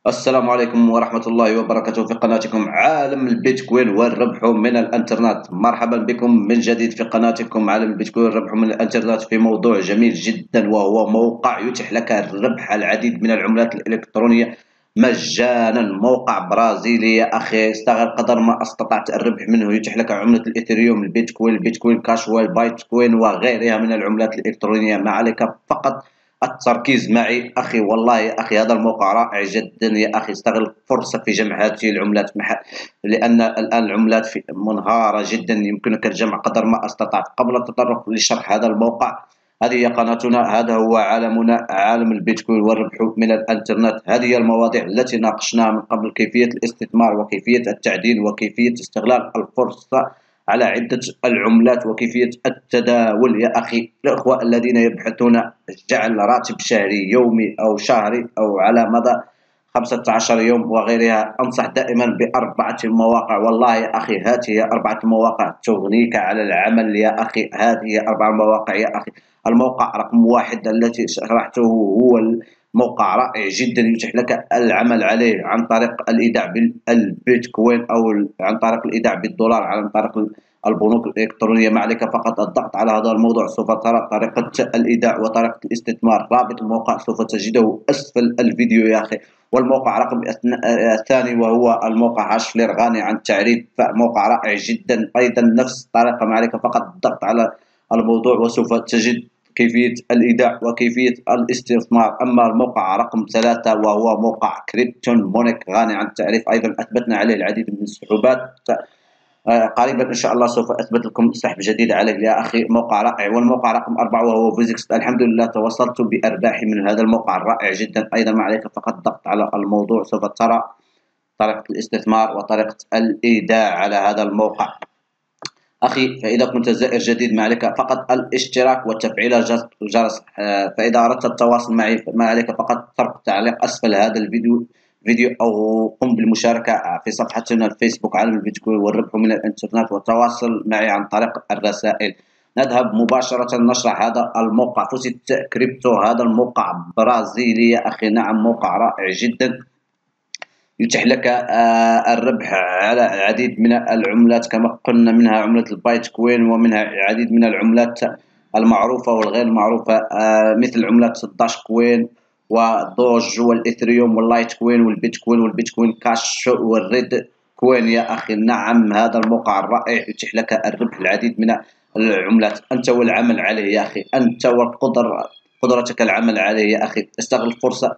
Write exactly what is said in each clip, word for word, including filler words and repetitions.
السلام عليكم ورحمة الله وبركاته في قناتكم عالم البيتكوين والربح من الانترنت. مرحبا بكم من جديد في قناتكم عالم البيتكوين والربح من الانترنت في موضوع جميل جدا، وهو موقع يتيح لك الربح العديد من العملات الإلكترونية مجانا. موقع برازيلي يا أخي، استغل قدر ما استطعت الربح منه. يتيح لك عملة الإثيريوم، البيتكوين، البيتكوين كاش والبايتكوين وغيرها من العملات الإلكترونية. ما عليك فقط التركيز معي أخي. والله يا أخي هذا الموقع رائع جدا يا أخي. استغل الفرصة في جمع هذه العملات مح... لأن الآن العملات في منهارة جدا. يمكنك الجمع قدر ما استطعت. قبل التطرق لشرح هذا الموقع، هذه هي قناتنا، هذا هو عالمنا، عالم البيتكوين والربح من الانترنت. هذه هي المواضيع التي ناقشناها من قبل: كيفية الاستثمار، وكيفية التعدين، وكيفية استغلال الفرصة على عدة العملات، وكيفية التداول. يا أخي الأخوة الذين يبحثون جعل راتب شهري، يومي أو شهري أو على مدى خمسة عشر يوم وغيرها، أنصح دائما بأربعة مواقع. والله يا أخي هذه هي أربعة مواقع تغنيك على العمل يا أخي. هذه هي أربع مواقع يا أخي. الموقع رقم واحد التي شرحته هو موقع رائع جدا، يتيح لك العمل عليه عن طريق الإيداع بالبيتكوين أو عن طريق الإيداع بالدولار عن طريق البنوك الإلكترونية. ما عليك فقط الضغط على هذا الموضوع، سوف ترى طريقة الإيداع وطريقة الاستثمار. رابط الموقع سوف تجده أسفل الفيديو يا أخي. والموقع رقم الثاني وهو الموقع هاشفلير، غني عن التعريف، موقع رائع جدا أيضا نفس الطريقة. ما عليك فقط الضغط على الموضوع وسوف تجد كيفية الإيداع وكيفية الاستثمار. أما الموقع رقم ثلاثة وهو موقع كريبتون مونيك، غني عن التعريف أيضا، أثبتنا عليه العديد من السحوبات. آه، قريبا إن شاء الله سوف أثبت لكم سحب جديد عليه يا أخي. موقع رائع. والموقع رقم أربعة وهو فيزيكس، الحمد لله توصلت بأرباحي من هذا الموقع الرائع جدا أيضا. ما عليك فقط الضغط على الموضوع، سوف ترى طريقة الاستثمار وطريقة الإيداع على هذا الموقع أخي. فإذا كنت زائر جديد ما عليك فقط الاشتراك وتفعيل الجرس. آه، فإذا أردت التواصل معي ما عليك فقط ترك تعليق أسفل هذا الفيديو فيديو أو قم بالمشاركة في صفحتنا الفيسبوك عالم البيتكوين والربح من الإنترنت، والتواصل معي عن طريق الرسائل. نذهب مباشرة نشرح هذا الموقع فوسيت كريبتو. هذا الموقع برازيلي يا أخي، نعم موقع رائع جدا، يتيح لك آه، الربح على العديد من العملات كما قلنا، منها عملة البايتكوين ومنها العديد من العملات المعروفة والغير معروفة، آه، مثل عملة داش كوين ودوج والإثريوم واللايت كوين والبيتكوين والبيتكوين كاش والريد كوين يا أخي. نعم هذا الموقع الرائع يتيح لك الربح العديد من العملات، أنت والعمل عليه يا أخي، أنت وقدر قدرتك العمل عليه يا أخي. استغل الفرصة.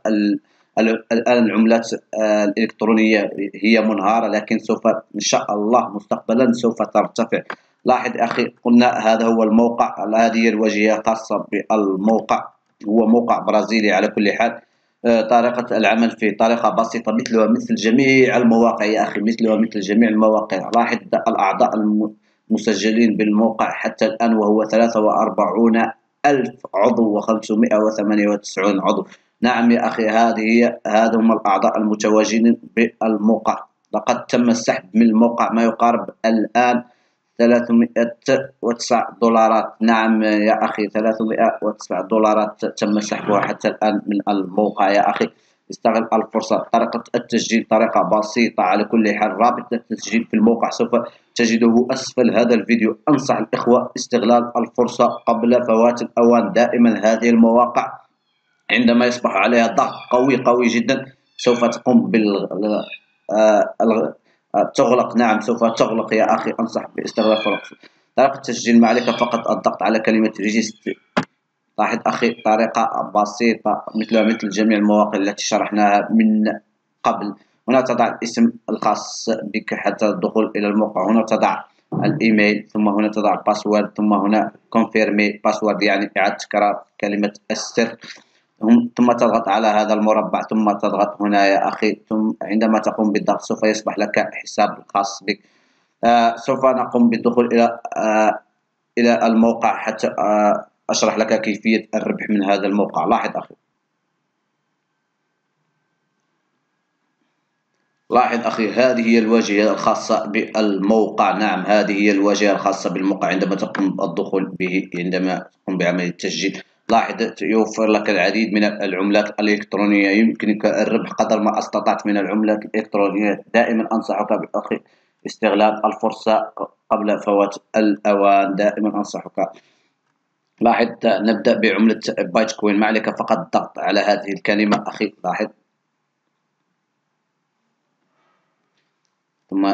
الآن العملات آه، الإلكترونية هي منهارة، لكن سوف إن شاء الله مستقبلا سوف ترتفع. لاحظ أخي، قلنا هذا هو الموقع، هذه هي الواجهة الخاصة بالموقع. هو موقع برازيلي على كل حال. آه، طريقة العمل فيه طريقة بسيطة، مثلها مثل جميع المواقع يا أخي، مثلها مثل جميع المواقع. لاحظ الأعضاء المسجلين بالموقع حتى الآن وهو ثلاثة وأربعون ألف عضو وخمسمائة وثمانية وتسعون عضو. نعم يا أخي، هذه هي هذا هم الأعضاء المتواجدين بالموقع. لقد تم السحب من الموقع ما يقارب الآن ثلاثمائة وتسعة دولارات. نعم يا أخي، ثلاثمائة وتسعة دولارات تم سحبها حتى الآن من الموقع يا أخي. استغل الفرصة. طريقة التسجيل طريقة بسيطة على كل حال. رابط التسجيل في الموقع سوف تجده أسفل هذا الفيديو. أنصح الإخوة استغلال الفرصة قبل فوات الأوان. دائما هذه المواقع عندما يصبح عليها ضغط قوي قوي جدا سوف تقوم بال آه، آه، تغلق. نعم سوف تغلق يا أخي. أنصح باستغلال الفرص. طريقة التسجيل ما عليك فقط الضغط على كلمة ريجستري. لاحظ أخي طريقة بسيطة مثلها مثل جميع المواقع التي شرحناها من قبل. هنا تضع الاسم الخاص بك حتى الدخول إلى الموقع. هنا تضع الإيميل، ثم هنا تضع الباسورد، ثم هنا كونفيرمي باسورد يعني إعادة تكرار كلمة السر. ثم تضغط على هذا المربع، ثم تضغط هنا يا أخي. ثم عندما تقوم بالضغط سوف يصبح لك حساب خاص بك. آه سوف نقوم بالدخول إلى آه إلى الموقع حتى آه أشرح لك كيفية الربح من هذا الموقع. لاحظ أخي، لاحظ أخي هذه هي الواجهة الخاصة بالموقع. نعم هذه هي الواجهة الخاصة بالموقع عندما تقوم بالدخول به، عندما تقوم بعملية التسجيل. لاحظ يوفر لك العديد من العملات الإلكترونية، يمكنك الربح قدر ما استطعت من العملات الإلكترونية. دائما أنصحك بأخي باستغلال الفرصة قبل فوات الأوان، دائما أنصحك. لاحظ نبدأ بعملة بايتكوين، ما عليك فقط الضغط على هذه الكلمة أخي. لاحظ ثم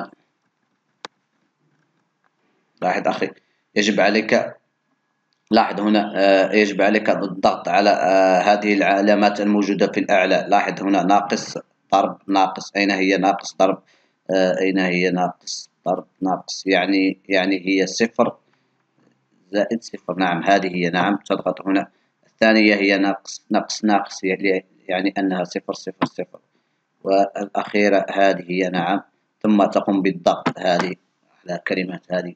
لاحظ أخي يجب عليك، لاحظ هنا آه، يجب عليك الضغط على آه، هذه العلامات الموجودة في الأعلى. لاحظ هنا ناقص ضرب ناقص، أين هي ناقص ضرب؟ آه، أين هي ناقص ضرب ناقص؟ يعني يعني هي صفر زائد صفر. نعم هذه هي، نعم تضغط هنا. الثانية هي ناقص ناقص ناقص، يعني يعني أنها صفر صفر صفر. والأخيرة هذه هي، نعم. ثم تقوم بالضغط هذه على كلمات هذه،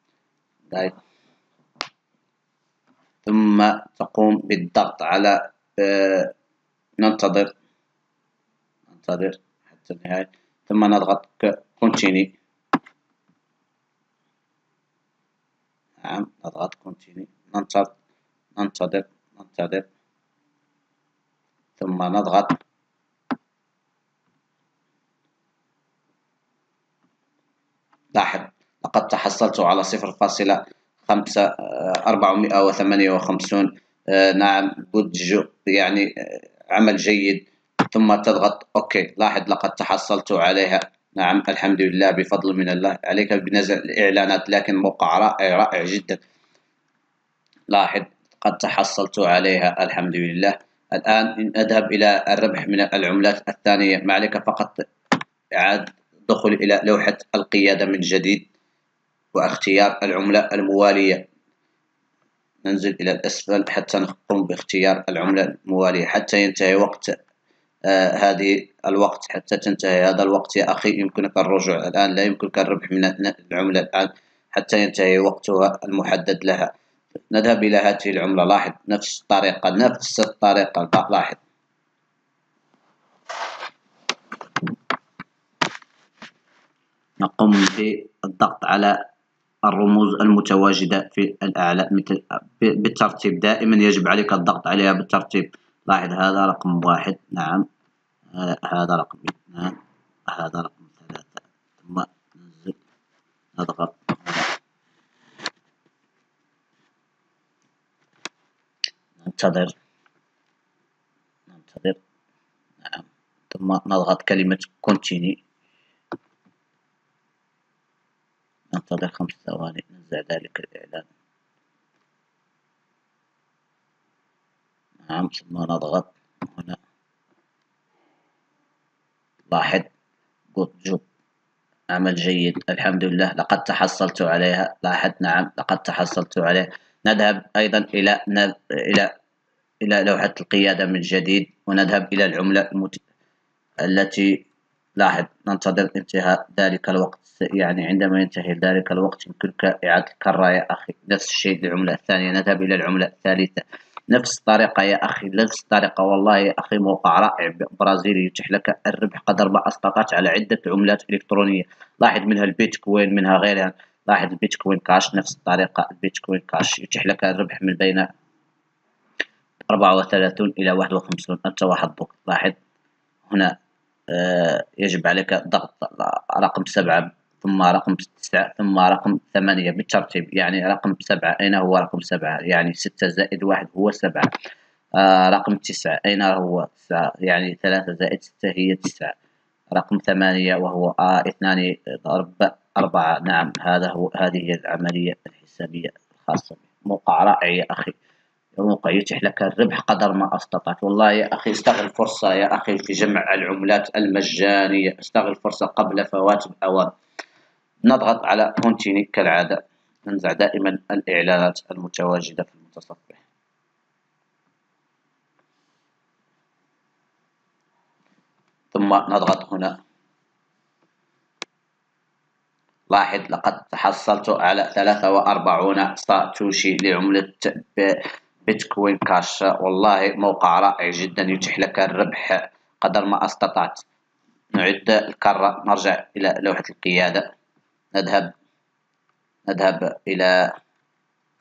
ثم تقوم بالضغط على آه، ننتظر ننتظر حتى النهاية، ثم نضغط كونتيني. نعم نضغط كونتيني، ننتظر ننتظر ننتظر ثم نضغط. لاحظ لقد تحصلت على صفر فاصلة خمسة أربعمائة وثمانية وخمسون. آه، نعم بودج، يعني آه، عمل جيد. ثم تضغط أوكي. لاحظ لقد تحصلت عليها. نعم الحمد لله بفضل من الله. عليك بنزع الإعلانات، لكن موقع رائع رائع جدا. لاحظ قد تحصلت عليها الحمد لله. الآن إن أذهب إلى الربح من العملات الثانية، ما عليك فقط إعادة الدخول إلى لوحة القيادة من جديد واختيار العملة الموالية. ننزل إلى الأسفل حتى نقوم باختيار العملة الموالية حتى ينتهي وقت آه هذه الوقت، حتى تنتهي هذا الوقت يا أخي. يمكنك الرجوع الآن، لا يمكنك الربح من العملة الآن حتى ينتهي وقتها المحدد لها. نذهب إلى هذه العملة. لاحظ نفس الطريقة نفس الطريقة. لاحظ نقوم بالضغط على الرموز المتواجدة في الأعلى مثل بالترتيب. دائما يجب عليك الضغط عليها بالترتيب. لاحظ هذا رقم واحد، نعم هذا رقم اثنان، هذا رقم ثلاثة. ثم ننزل نضغط ننتظر ننتظر نعم ثم نضغط كلمة كونتيني. ننتظر خمس ثواني، ننزع ذلك الإعلان. نعم ثم نضغط هنا. لاحظ جود جوب، عمل جيد الحمد لله. لقد تحصلت عليها. لاحظ نعم لقد تحصلت عليه. نذهب أيضا إلى إلى إلى لوحة القيادة من جديد، ونذهب إلى العملة المت... التي لاحظ ننتظر انتهاء ذلك الوقت. يعني عندما ينتهي ذلك الوقت يمكنك إعادة الكرة يا أخي. نفس الشيء للعملة الثانية. نذهب إلى العملة الثالثة، نفس الطريقة يا أخي، نفس الطريقة. والله يا أخي موقع رائع برازيلي يتيح لك الربح قدر ما استطعت على عدة عملات إلكترونية. لاحظ منها البيتكوين، منها غيرها. لاحظ البيتكوين كاش نفس الطريقة. البيتكوين كاش يتيح لك الربح من بين أربعة وثلاثون إلى واحد وخمسون، أنت وحظك. لاحظ هنا آه يجب عليك ضغط رقم سبعة، ثم رقم تسعة، ثم رقم ثمانية بالترتيب. يعني رقم سبعة أين هو رقم سبعة؟ يعني ستة زائد واحد هو سبعة. آه رقم تسعة أين هو؟ تسعة، يعني ثلاثة زائد ستة هي تسعة. رقم ثمانية وهو آه اثنان ضرب أربعة. نعم هذا هو، هذه هي العملية الحسابية الخاصة به. موقع رائع يا أخي، موقع يتيح لك الربح قدر ما استطعت. والله يا أخي استغل فرصة يا أخي في جمع العملات المجانية. استغل فرصة قبل فوات الأوان. نضغط على كونتيني كالعادة. ننزع دائما الإعلانات المتواجدة في المتصفح. ثم نضغط هنا. لاحظ لقد تحصلت على ثلاثة وأربعين ساتوشي لعملة بيتكوين كاش. والله موقع رائع جدا يتيح لك الربح قدر ما استطعت. نعد الكرة، نرجع إلى لوحة القيادة. نذهب نذهب إلى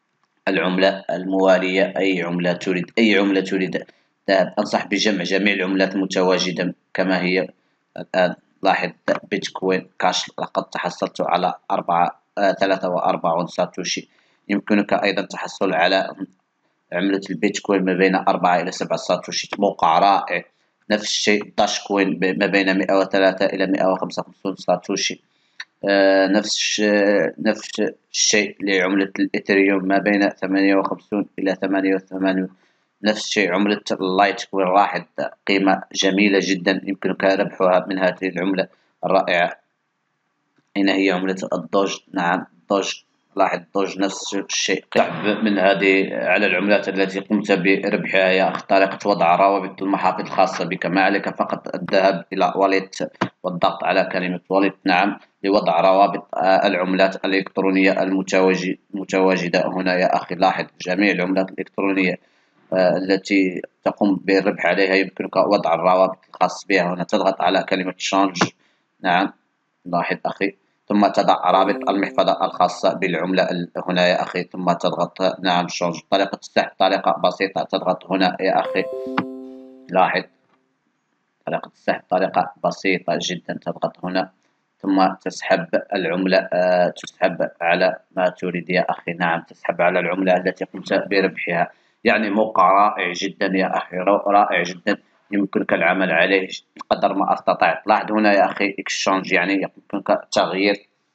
العملة الموالية، أي عملة تريد، أي عملة تريد ذهب. أنصح بجمع جميع العملات المتواجدة كما هي الآن. لاحظ بيتكوين كاش، لقد تحصلت على أربعة آه ثلاثة وأربعون ساتوشي. يمكنك أيضا التحصل على عملة البيتكوين ما بين أربعة إلى سبعة ساتوشي. موقع رائع. نفس الشيء داش كوين ما بين مئة وثلاثة إلى مئة وخمسة وخمسين ساتوشي. آه نفس الش- نفس الشيء لعملة الإثريوم ما بين ثمانية وخمسين إلى ثمانية وثمانين. نفس الشيء عملة اللايت كوين راحت قيمة جميلة جدا، يمكنك ربحها من هذه العملة الرائعة. أين هي عملة الدوج؟ نعم الدوج. لاحظ الدوج نفس الشيء. سحب من هذه على العملات التي قمت بربحها يا أخ. طريقة وضع روابط المحافظ الخاصة بك. ما عليك فقط الذهاب إلى واليت والضغط على كلمة واليت، نعم، لوضع روابط آه، العملات الإلكترونية المتواجد- المتواجدة هنا يا أخي. لاحظ جميع العملات الإلكترونية آه، التي تقوم بالربح عليها يمكنك وضع الروابط الخاص بها هنا. تضغط على كلمة شانج، نعم، لاحظ أخي، ثم تضع رابط المحفظة الخاصة بالعملة ال- هنا يا أخي، ثم تضغط نعم شانج. طريقة السحب طريقة بسيطة، تضغط هنا يا أخي. لاحظ طريقة السحب طريقة بسيطة جدا، تضغط هنا ثم تسحب العملة آه، تسحب على ما تريد يا أخي. نعم تسحب على العملة التي قمت بربحها. يعني موقع رائع جدا يا أخي، رو- رائع جدا، يمكنك العمل عليه قدر ما استطعت. لاحظ هنا يا أخي اكسشانج، يعني يمكنك تغيير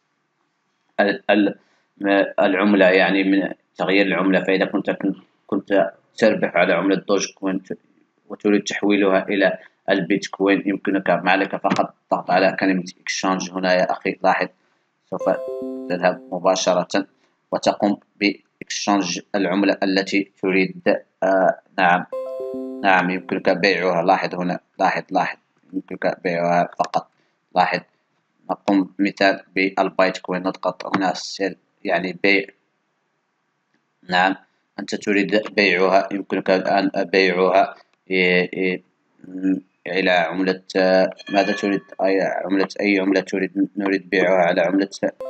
ال- ال- العملة، يعني من تغيير العملة. فإذا كنت كنت تربح على عملة دوج كوين وتريد تحويلها إلى البيتكوين، يمكنك، ما عليك فقط الضغط على كلمة اكسشانج هنا يا أخي. لاحظ سوف تذهب مباشرة وتقوم باكسشانج العملة التي تريد. آه نعم نعم يمكنك بيعها. لاحظ هنا، لاحظ لاحظ يمكنك بيعها فقط. لاحظ نقوم مثال بالبايتكوين، نضغط هنا السيل يعني بيع. نعم أنت تريد بيعها، يمكنك الآن بيعها إيه إيه م- إلى عملة آه، ماذا تريد؟ أي عملة، أي عملة تريد؟ نريد بيعها على عملة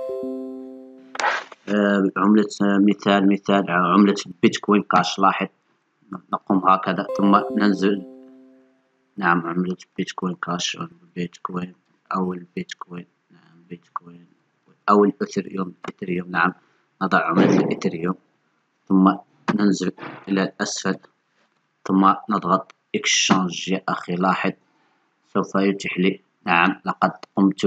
آه، عملة آه، مثال مثال عملة البيتكوين كاش. لاحظ نقوم هكذا ثم ننزل. نعم عملة بيتكوين كاش أو البيتكوين أو البيتكوين. نعم بيتكوين أو الإثريوم. إثريوم نعم، نضع عملة الإثريوم ثم ننزل إلى الأسفل ثم نضغط إكسشانج يا أخي. لاحظ سوف يتيح لي، نعم لقد قمت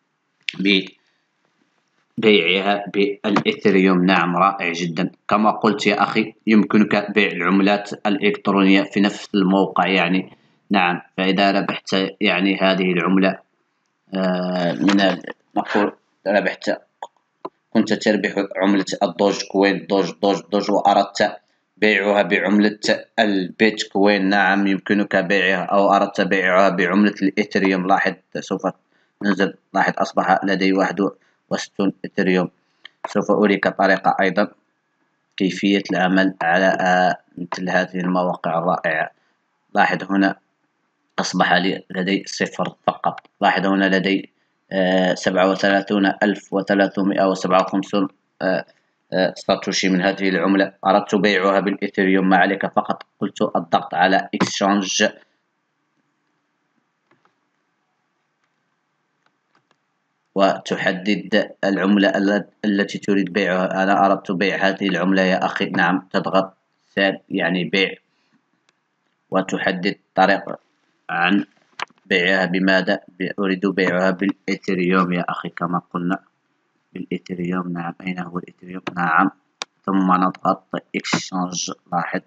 ببيعها بالإثريوم. نعم رائع جدا. كما قلت يا أخي يمكنك بيع العملات الإلكترونية في نفس الموقع يعني. نعم فإذا ربحت يعني هذه العملة آه، من ال- نقول ربحت، كنت تربح عملة الدوج كوين دوج دوج دوج وأردت بيعها بعملة البيتكوين، نعم يمكنك بيعها، أو أردت بيعها بعملة الإثريوم. لاحظ سوف ننزل. لاحظ أصبح لدي واحد وستون إثريوم. سوف أريك طريقة أيضا كيفية العمل على آه، مثل هذه المواقع الرائعة. لاحظ هنا أصبح لي لدي صفر فقط. لاحظ هنا لدي آه، سبعة وثلاثون ألف وثلاثمائة وسبعة وخمسون آه، آه، ساتوشي من هذه العملة. أردت بيعها بالإثيريوم. ما عليك فقط قلت الضغط على إكسشانج وتحدد العملة ال- التي تريد بيعها. أنا أردت بيع هذه العملة يا أخي. نعم تضغط سيل يعني بيع وتحدد طريقة عن بيعها بماذا. أريد بيعها بالإثيريوم يا أخي كما قلنا بالإثيريوم. نعم أين هو الإثيريوم؟ نعم ثم نضغط إكسشانج. لاحظ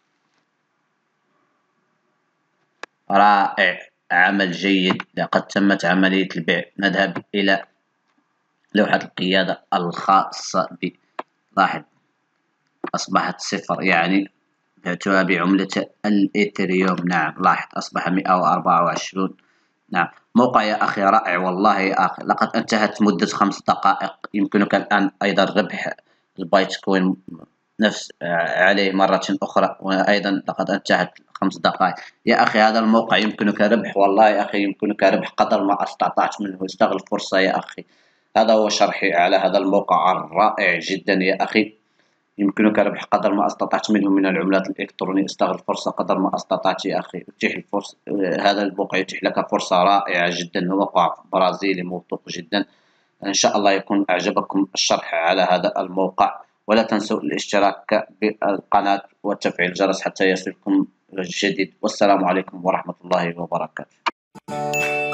رائع، عمل جيد، لقد تمت عملية البيع. نذهب إلى لوحة القيادة الخاصة بي. لاحظ أصبحت صفر، يعني بعتها بعملة الإثيريوم. نعم لاحظ أصبح مئة وأربعة وعشرون. نعم موقع يا أخي رائع والله يا أخي. لقد انتهت مدة خمس دقائق. يمكنك الآن أيضا ربح البايتكوين نفس عليه مرة أخرى، وأيضا لقد انتهت خمس دقائق يا أخي. هذا الموقع يمكنك ربح والله يا أخي، يمكنك ربح قدر ما استطعت منه. استغل الفرصة يا أخي. هذا هو شرحي على هذا الموقع الرائع جدا يا أخي. يمكنك ربح قدر ما استطعت منه من العملات الإلكترونية. استغل الفرصة قدر ما استطعت يا أخي، اتيح الفرصة. هذا الموقع يتيح لك فرصة رائعة جدا، هو موقع برازيلي موثوق جدا. إن شاء الله يكون أعجبكم الشرح على هذا الموقع، ولا تنسوا الاشتراك بالقناة وتفعيل الجرس حتى يصلكم الجديد. والسلام عليكم ورحمة الله وبركاته.